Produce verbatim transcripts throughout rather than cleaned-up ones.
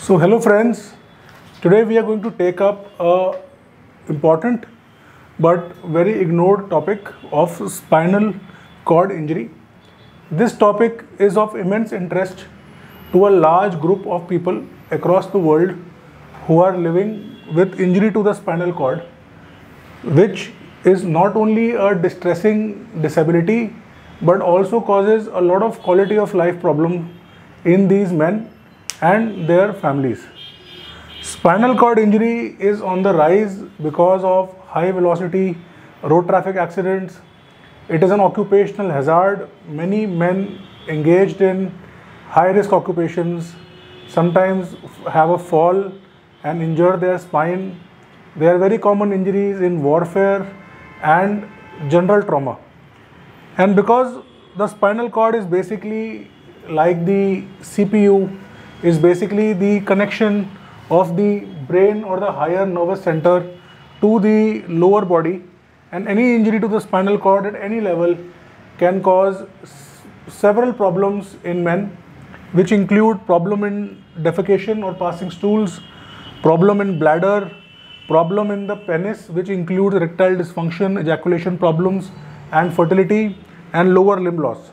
So hello friends, today we are going to take up a important but very ignored topic of spinal cord injury. This topic is of immense interest to a large group of people across the world who are living with injury to the spinal cord, which is not only a distressing disability but also causes a lot of quality of life problem in these men and their families. Spinal cord injury is on the rise because of high velocity road traffic accidents. It is an occupational hazard. Many men engaged in high risk occupations sometimes have a fall and injure their spine. There are very common injuries in warfare and general trauma. And because the spinal cord is basically like the C P U, is basically the connection of the brain or the higher nervous center to the lower body, and any injury to the spinal cord at any level can cause s- several problems in men, which include problem in defecation or passing stools, problem in bladder, problem in the penis, which includes erectile dysfunction, ejaculation problems and fertility, and lower limb loss.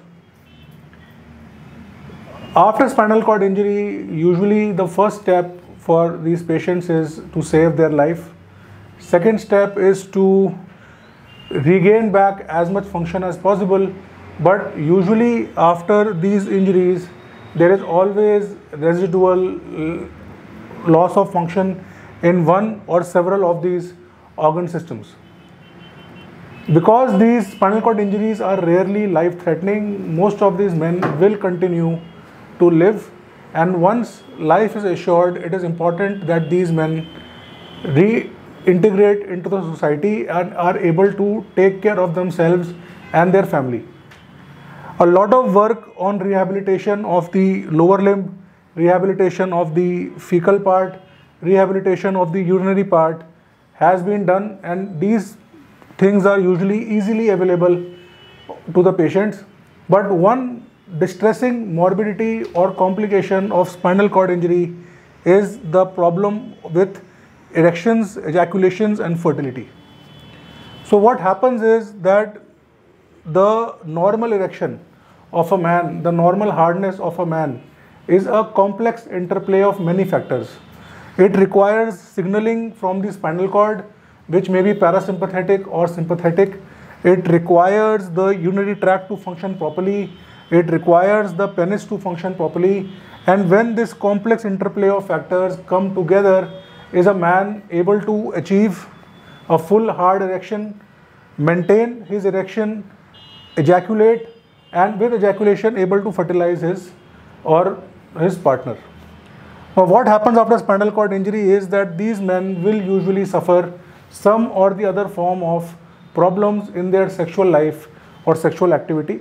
After spinal cord injury, usually the first step for these patients is to save their life. Second step is to regain back as much function as possible, but usually after these injuries there is always residual loss of function in one or several of these organ systems. Because these spinal cord injuries are rarely life-threatening, most of these men will continue to live, and once life is assured, it is important that these men reintegrate into the society and are able to take care of themselves and their family. A lot of work on rehabilitation of the lower limb, rehabilitation of the fecal part, rehabilitation of the urinary part has been done, and these things are usually easily available to the patients. But one distressing morbidity or complication of spinal cord injury is the problem with erections, ejaculations and fertility. So what happens is that the normal erection of a man, the normal hardness of a man is a complex interplay of many factors. It requires signaling from the spinal cord, which may be parasympathetic or sympathetic. It requires the urinary tract to function properly. It requires the penis to function properly. And when this complex interplay of factors come together, is a man able to achieve a full hard erection, maintain his erection, ejaculate, and with ejaculation able to fertilize his or his partner. Now, what happens after spinal cord injury is that these men will usually suffer some or the other form of problems in their sexual life or sexual activity.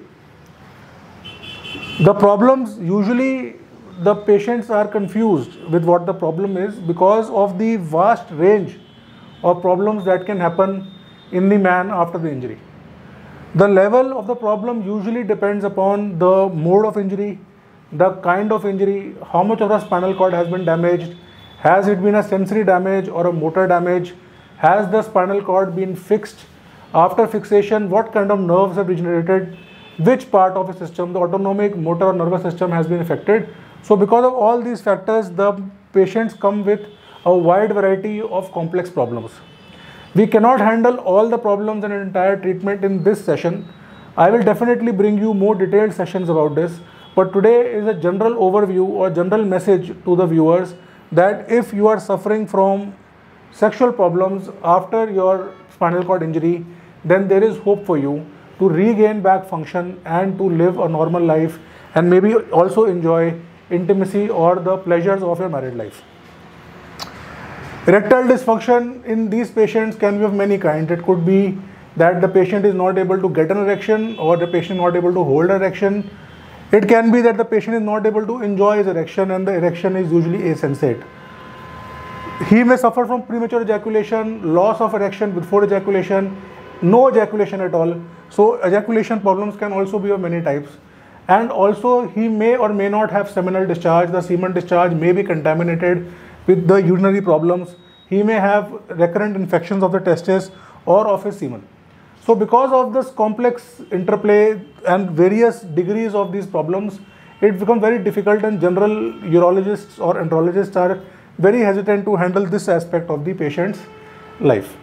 The problems, usually the patients are confused with what the problem is because of the vast range of problems that can happen in the man after the injury. The level of the problem usually depends upon the mode of injury, the kind of injury, how much of the spinal cord has been damaged, has it been a sensory damage or a motor damage, has the spinal cord been fixed, after fixation what kind of nerves have degenerated, which part of the system, the autonomic, motor or nervous system has been affected. So because of all these factors, the patients come with a wide variety of complex problems. We cannot handle all the problems and entire treatment in this session. I will definitely bring you more detailed sessions about this, but today is a general overview or general message to the viewers that if you are suffering from sexual problems after your spinal cord injury, then there is hope for you to regain back function and to live a normal life and maybe also enjoy intimacy or the pleasures of your married life. Erectile dysfunction in these patients can be of many kinds. It could be that the patient is not able to get an erection or the patient is not able to hold an erection. It can be that the patient is not able to enjoy his erection and the erection is usually asensate. He may suffer from premature ejaculation, loss of erection before ejaculation, no ejaculation at all. So ejaculation problems can also be of many types. and also he may or may not have seminal discharge. The semen discharge may be contaminated with the urinary problems. He may have recurrent infections of the testes or of his semen. So because of this complex interplay and various degrees of these problems, it becomes very difficult, and general urologists or andrologists are very hesitant to handle this aspect of the patient's life.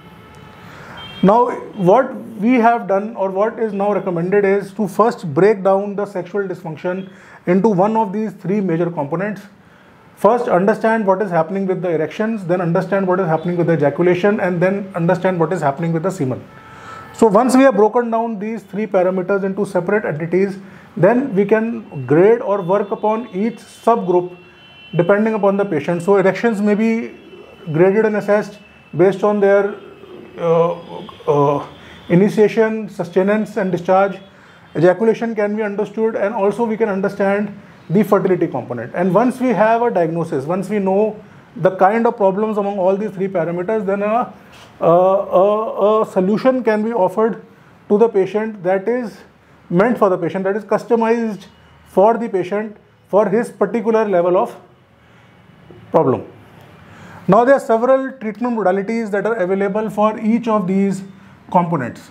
Now, what we have done, or what is now recommended, is to first break down the sexual dysfunction into one of these three major components. First, understand what is happening with the erections, then understand what is happening with the ejaculation, and then understand what is happening with the semen. So once we have broken down these three parameters into separate entities, then we can grade or work upon each subgroup depending upon the patient. So erections may be graded and assessed based on their uh, uh, initiation, sustenance and discharge. Ejaculation can be understood, and also we can understand the fertility component. And once we have a diagnosis, once we know the kind of problems among all these three parameters, then a, a, a, a solution can be offered to the patient that is meant for the patient, that is customized for the patient for his particular level of problem. Now there are several treatment modalities that are available for each of these components.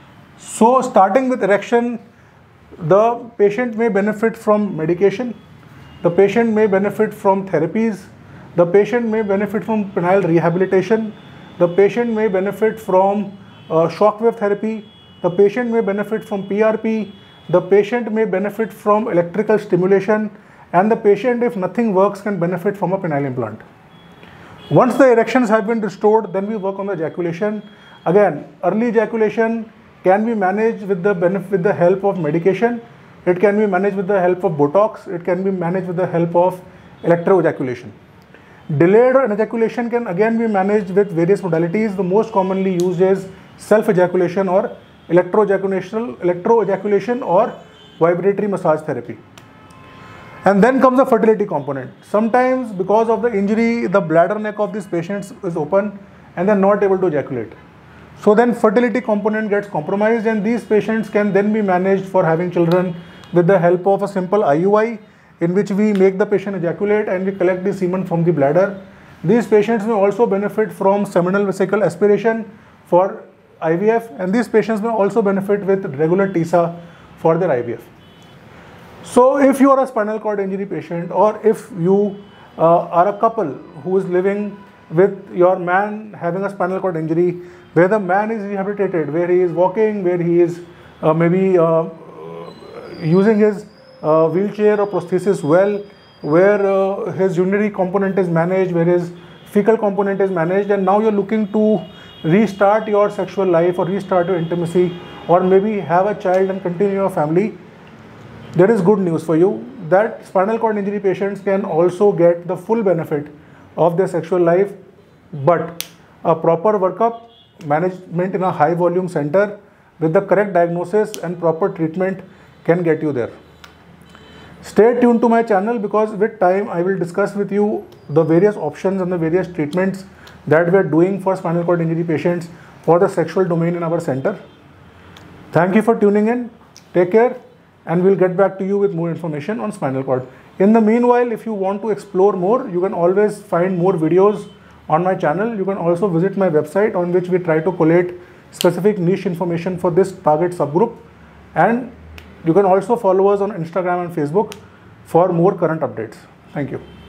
So starting with erection, the patient may benefit from medication, the patient may benefit from therapies, the patient may benefit from penile rehabilitation, the patient may benefit from uh, shockwave therapy, the patient may benefit from P R P, the patient may benefit from electrical stimulation, and the patient, if nothing works, can benefit from a penile implant. Once the erections have been restored, then we work on the ejaculation. Again, early ejaculation can be managed with the benefit, with the help of medication. It can be managed with the help of Botox. It can be managed with the help of electroejaculation. Delayed ejaculation can again be managed with various modalities. The most commonly used is self-ejaculation or electroejaculation, electroejaculation or vibratory massage therapy. And then comes the fertility component. Sometimes because of the injury, the bladder neck of these patients is open and they are not able to ejaculate. So then fertility component gets compromised, and these patients can then be managed for having children with the help of a simple I U I, in which we make the patient ejaculate and we collect the semen from the bladder. These patients may also benefit from seminal vesicle aspiration for I V F, and these patients may also benefit with regular T I S A for their I V F. So if you are a spinal cord injury patient, or if you uh, are a couple who is living with your man having a spinal cord injury, where the man is rehabilitated, where he is walking, where he is uh, maybe uh, using his uh, wheelchair or prosthesis well, where uh, his urinary component is managed, where his fecal component is managed, and now you're looking to restart your sexual life or restart your intimacy, or maybe have a child and continue your family, there is good news for you that spinal cord injury patients can also get the full benefit of their sexual life, but a proper workup, management in a high volume center with the correct diagnosis and proper treatment can get you there. Stay tuned to my channel, because with time I will discuss with you the various options and the various treatments that we are doing for spinal cord injury patients for the sexual domain in our center. Thank you for tuning in. Take care, and we'll get back to you with more information on spinal cord. In the meanwhile, if you want to explore more, you can always find more videos on my channel. You can also visit my website, on which we try to collate specific niche information for this target subgroup, and you can also follow us on Instagram and Facebook for more current updates. Thank you.